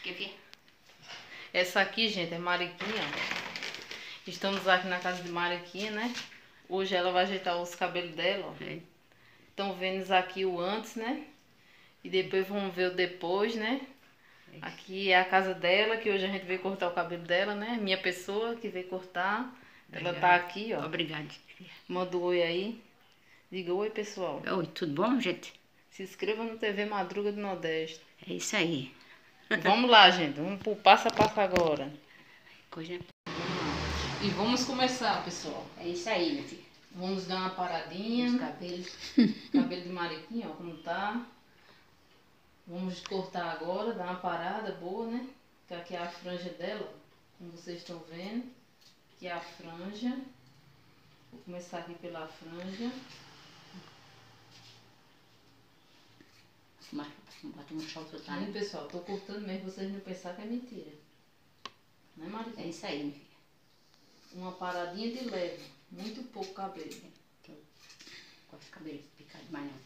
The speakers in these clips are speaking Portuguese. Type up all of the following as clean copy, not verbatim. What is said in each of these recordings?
Essa aqui, gente, é Mariquinha. Estamos aqui na casa de Mariquinha, né? Hoje ela vai ajeitar os cabelos dela, ó. Estão vendo aqui o antes, né? E depois vamos ver o depois, né? Aqui é a casa dela, que hoje a gente veio cortar o cabelo dela, né? Minha pessoa que veio cortar. Ela tá aqui, ó. Obrigada. Manda um oi aí. Diga oi, pessoal. Oi, tudo bom, gente? Se inscreva no TV Madruga do Nordeste. É isso aí. Vamos lá, gente. Vamos pro passo a passo agora. Coisa... E vamos começar, pessoal. É isso aí, minha filha. Vamos dar uma paradinha. Os cabelos. Cabelo de Mariquinha, ó, como tá. Vamos cortar agora, dar uma parada boa, né? Que aqui é a franja dela, como vocês estão vendo. Aqui é a franja. Vou começar aqui pela franja. Mas bota um chão que tá, né? Pessoal, tô cortando mesmo, vocês não pensar que é mentira. Né, Mariquinha? É isso aí, minha filha. Uma paradinha de leve, muito pouco cabelo. Com os cabelos picados mais não.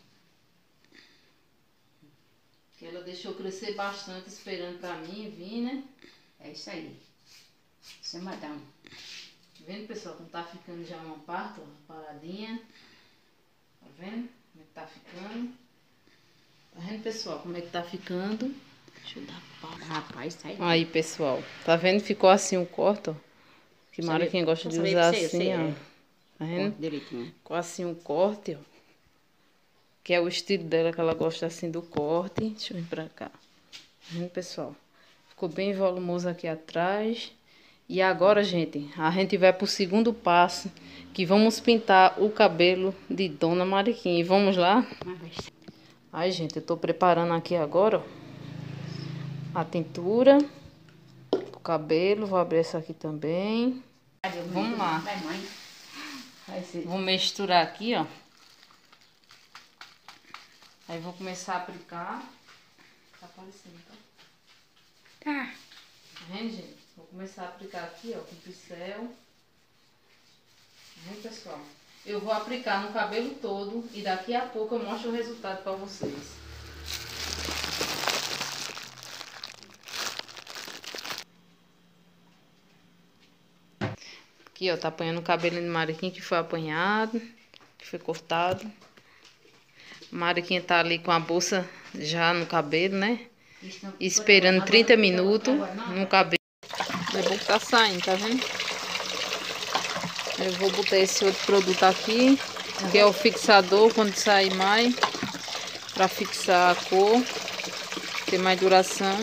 Que ela deixou crescer bastante esperando pra mim vir, né? É isso aí. Isso é madame. Tá vendo, pessoal, como tá ficando já uma parte, ó, paradinha. Tá vendo como é que tá ficando? Tá vendo, pessoal, como é que tá ficando? Deixa eu dar pausa. Rapaz, tá aí. Aí, pessoal, tá vendo? Ficou assim o corte, ó. Que Mariquinha gosta de usar assim, ó. Tá vendo? Direitinho. Ficou assim o corte, ó. Que é o estilo dela, que ela gosta assim do corte. Deixa eu vir pra cá. Tá vendo, pessoal? Ficou bem volumoso aqui atrás. E agora, gente, a gente vai pro segundo passo, que vamos pintar o cabelo de Dona Mariquinha. E vamos lá? Aí, gente, eu tô preparando aqui agora, ó, a tintura pro cabelo. Vou abrir essa aqui também. Vamos lá. Vou misturar aqui, ó. Aí vou começar a aplicar. Tá aparecendo, tá? Tá. Tá vendo, gente? Vou começar a aplicar aqui, ó, com o pincel. Tá vendo, pessoal? Eu vou aplicar no cabelo todo e daqui a pouco eu mostro o resultado pra vocês. Aqui, ó, tá apanhando o cabelo de Mariquinha que foi apanhado, que foi cortado. Mariquinha tá ali com a bolsa já no cabelo, né? Esperando 30 minutos no cabelo. É bom que tá saindo, tá vendo? Eu vou botar esse outro produto aqui, que é o fixador, quando sair mais, pra fixar a cor, ter mais duração.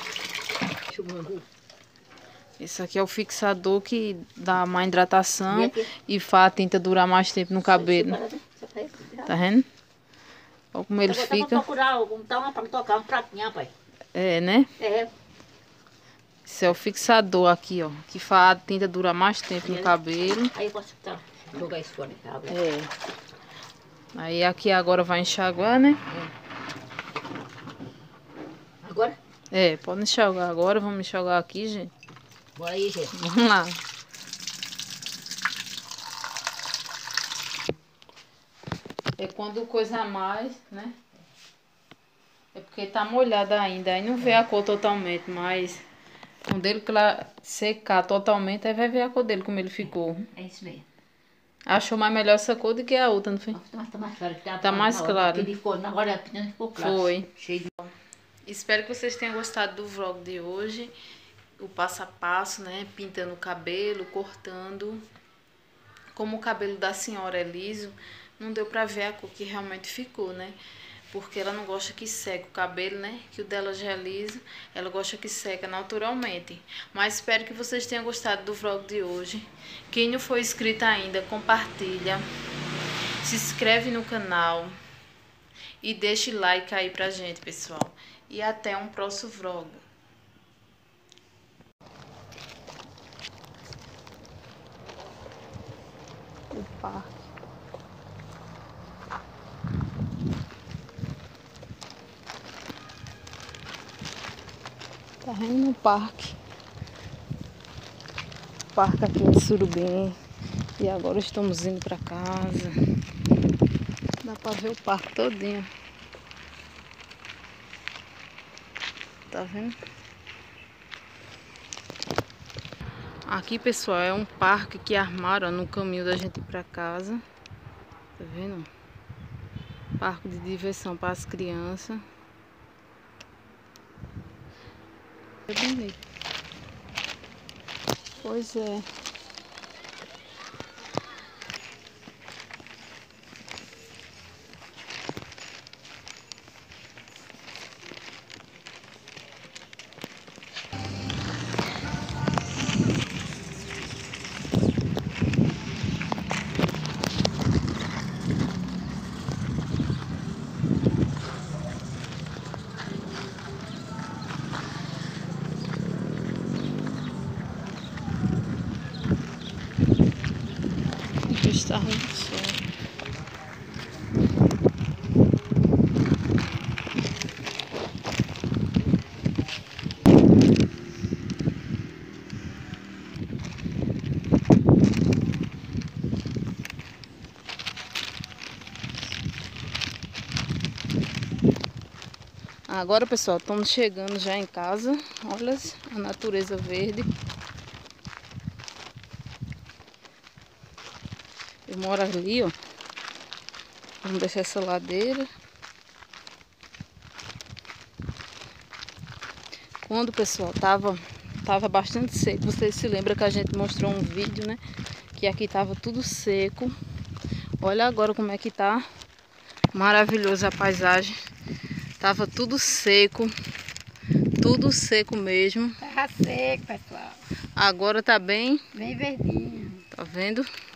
Esse aqui é o fixador que dá mais hidratação e faz a tinta durar mais tempo no cabelo. Tá vendo? Olha como ele fica. Procurar pra tocar um pratinho, rapaz. É, né? É. Esse é o fixador aqui, ó, que faz a tinta durar mais tempo no cabelo. Aí eu posso jogar isso fora. Tá? É. Aí aqui agora vai enxaguar, né? Agora? É, pode enxaguar agora. Vamos enxaguar aqui, gente. Bora aí, gente. Vamos lá. É quando coisa a mais, né? É porque tá molhada ainda. Aí não vê a cor totalmente, mas quando ele secar totalmente, aí vai ver a cor dele, como ele ficou. É isso mesmo. Achou mais melhor essa cor do que a outra, não foi? Tá mais claro. Tá mais claro. Na hora ficou claro. Foi. Cheio de... Espero que vocês tenham gostado do vlog de hoje. O passo a passo, né? Pintando o cabelo, cortando. Como o cabelo da senhora é liso, não deu pra ver a cor que realmente ficou, né? Porque ela não gosta que seque o cabelo, né? Que o dela já é liso. Ela gosta que seca naturalmente. Mas espero que vocês tenham gostado do vlog de hoje. Quem não for inscrito ainda, compartilha. Se inscreve no canal. E deixe like aí pra gente, pessoal. E até um próximo vlog. O parque. Tá vendo no parque? O parque aqui em Surubim. E agora estamos indo pra casa. Dá pra ver o parque todinho. Tá vendo? Aqui, pessoal, é um parque que armaram, ó, no caminho da gente ir pra casa. Tá vendo? Parque de diversão para as crianças. É bonito. Pois é. Está no sol. Agora, pessoal, estamos chegando já em casa. Olha a natureza verde. Eu moro ali, ó. Vamos deixar essa ladeira. Quando, pessoal, tava bastante seco. Vocês se lembram que a gente mostrou um vídeo, né? Que aqui tava tudo seco. Olha agora como é que tá maravilhosa a paisagem. Tava tudo seco mesmo. Tá seco, pessoal. Agora tá bem Bem verdinho. Tá vendo?